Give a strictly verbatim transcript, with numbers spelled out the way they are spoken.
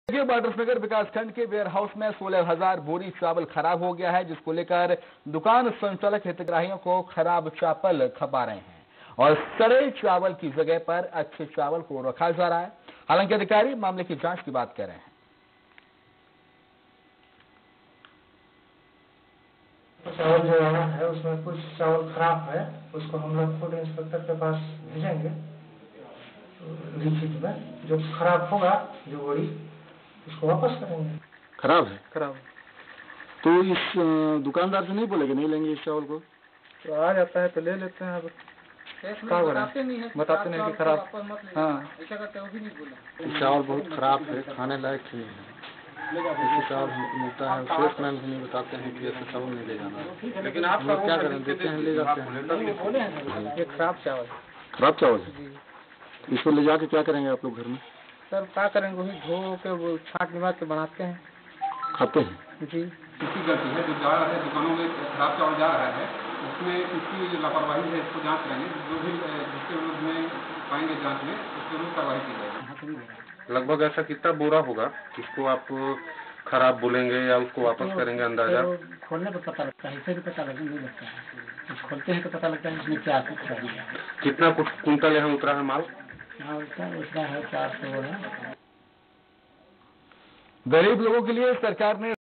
बाड्रफनगर विकासखंड के ware house में सोलह हजार बोरी चावल खराब हो गया है, जिसको लेकर दुकान संचालक हितग्राहियों को खराब चावल खपा रहे हैं और सड़े चावल की जगह पर अच्छे चावल को रखा जा रहा है। हालांकि अधिकारी मामले की जांच की बात कर रहे हैं। चावल जो आना है उसमें कुछ चावल खराब है, उसको हम लोग फूड इंस्पेक्टर के पास भेजेंगे लिखित में। जो खराब होगा जो बोरी उसको वापस करेंगे। खराब है खराब है तो इस दुकानदार से नहीं बोलेंगे नहीं लेंगे इस चावल को? तो आ जाता है तो ले लेते हैं। अब बताते नहीं है बताते नहीं कि खराब। हाँ ऐसा करते हैं, वो भी नहीं बोला। चावल बहुत खराब है, खाने लायक नहीं है। ऐसे चावल हमको मिलता है, सेल्समैन भी नहीं बताते हैं कि ऐसे चावल नहीं ले जाना। लेकिन आप लोग क्या करें, देते हैं ले जाते हैं। ये खराब चावल खराब चावल है। इसको ले जाके क्या करेंगे आप लोग घर में? सर क्या करेंगे, वही धो के वो छाट निकाल के बनाते हैं, खाते हैं जी। इसकी गलती है, जो जा रहा है दुकानों में खराब चावल जा रहा है, उसमें इसकी जो लापरवाही है इसको जांच करेंगे। जो भी जिसके विरुद्ध में पाएंगे जांच में उसके विरुद्ध कार्रवाई की जाएगी। लगभग ऐसा कितना बोरा होगा जिसको आप खराब बोलेंगे या उसको वापस करेंगे अंदाजा? तो खोलने पर पता लगता है, इससे भी पता लगने नहीं लगता है। कुछ खोलते हैं तो पता लगता है इसमें क्या कुछ है। कितना कुछ कुंटल यहाँ उतरा है माल? यहाँ उसका उसका है चार सौ है। गरीब लोगों के लिए सरकार ने